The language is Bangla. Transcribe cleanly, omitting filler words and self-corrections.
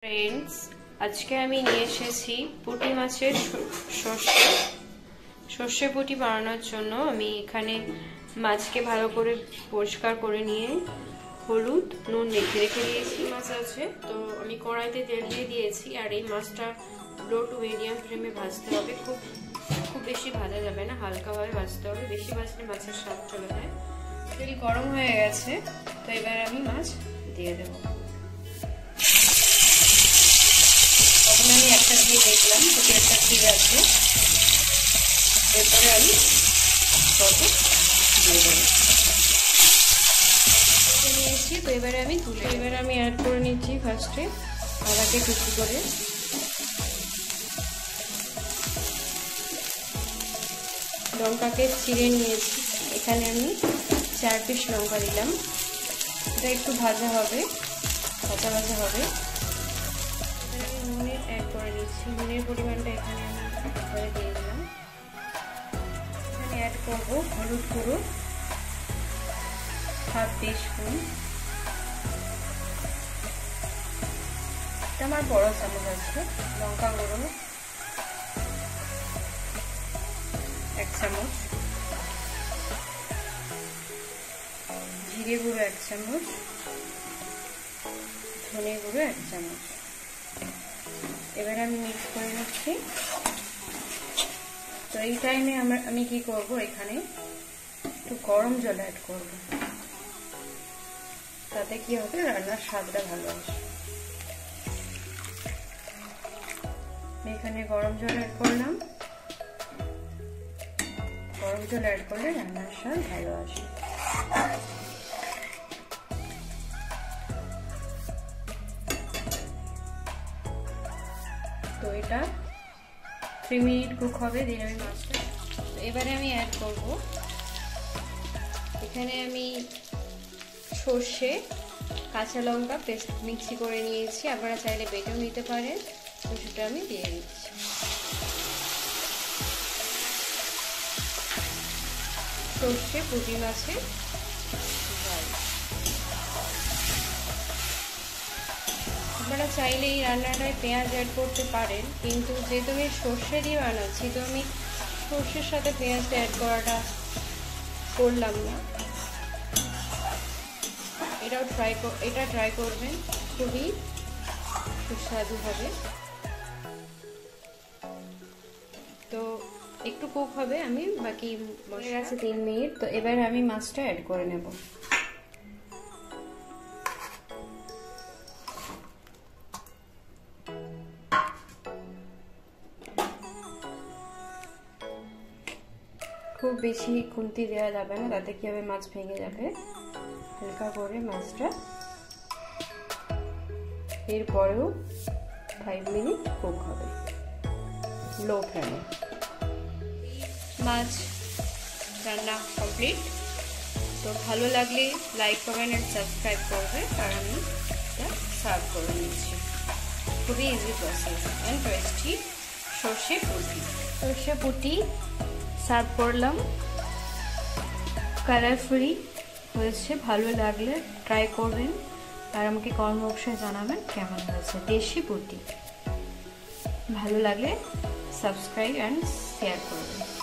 फ्रेंड्स আজকে আমি নিয়ে এসেছি পুঁটি মাছের সর্ষে পুঁটি বানানোর জন্য। আমি এখানে মাছকে ভালো করে পরিষ্কার করে নিয়ে হলুদ নুন মেখে রেখে দিয়েছি। মাছ আছে তো আমি কড়াইতে তেল দিয়ে দিয়েছি, আর এই মাছটা লো টু মিডিয়াম ফ্লেমে ভাজতে হবে। খুব বেশি ভাজা যাবে না, হালকাভাবে ভাজতে হবে। বেশি ভাজলে মাছের স্বাদ চলে যায়। তেল গরম হয়ে গেছে, তো এবার আমি মাছ দিয়ে দেবো। প্রথমে আমি একটা দিয়ে দেখলাম তো তেলটা ঠিক আছে, এরপরে আমি কত দিয়ে দেবো নিয়েছি। তো এবারে আমি এবারে আমি অ্যাড করে নিচ্ছি ফার্স্টে আদাকে কুচি করে, লঙ্কাকে চিড়ে নিয়েছি। এখানে আমি 4 পিস লঙ্কা দিলাম। এটা একটু ভাজা হবে, ভাজা হবে। নুনের অ্যাড করে নিচ্ছি। নুনের পরিমাণটা এখানে আমি একবারে দিয়ে দিলাম। এখানে অ্যাড করব হলুদ গুঁড়ো 1/2 টিস্পুন। এটা আমার বড় চামচ আছে। লঙ্কা গুঁড়ো 1 চামচ, জিরে গুঁড়ো 1 চামচ, ধনে গুঁড়ো 1 চামচ। এবার আমি মিক্স করে নিচ্ছি। তো এই টাইমে আমি কি করব, এখানে একটু গরম জল অ্যাড করব, তাতে কি হবে রান্নার স্বাদটা ভালো আসবে। এখানে গরম জল অ্যাড করলাম। গরম জল অ্যাড করলে রান্নার স্বাদ ভালো আসে। তো এটা 3 মিনিট কুক হবে। দিয়ে আমি মাছটা এবারে আমি অ্যাড করব। এখানে আমি সর্ষে কাঁচা লঙ্কা পেস্ট মিক্সি করে নিয়েছি, আপনারা চাইলে বেটেও নিতে পারেন। তো সেটা আমি দিয়ে দিচ্ছি। সর্ষে পুঁটি মাছের ঝাল। আপনারা চাইলে এই রান্নাটায় পেঁয়াজ অ্যাড করতে পারেন, কিন্তু যেহেতু আমি সর্ষে দিয়ে বানাচ্ছি তো আমি সর্ষের সাথে পেঁয়াজটা অ্যাড করাটা করলাম না। এটা ট্রাই করবেন, খুবই সুস্বাদু হবে। তো একটু কুক হবে, আমি বাকি মশলা আছে 3 মিনিট। তো এবার আমি মাছটা অ্যাড করে নেব। খুব বেশি খুন্তি দেওয়া যাবে না, তাতে কি হবে মাছ ভেঙে যাবে। হালকা করে মাছটা, এরপরেও 5 মিনিট কুক হবে লো ফ্লেমে। মাছ রান্না কমপ্লিট। তো ভালো লাগলে লাইক কমেন্ট অ্যান্ড সাবস্ক্রাইব করবে, আর আমি এটা সার্ভ করে নিচ্ছি। খুবই ইজি প্রসেস অ্যান্ড টেস্টি সর্ষে পুঁটি সার্ভ করলাম। কালারফুলি হয়েছে। ভালো লাগলে ট্রাই করবেন, আর আমাকে কমেন্ট বক্সে জানাবেন কেমন হয়েছে। দেশি পুঁটি ভালো লাগলে সাবস্ক্রাইব অ্যান্ড শেয়ার করবেন।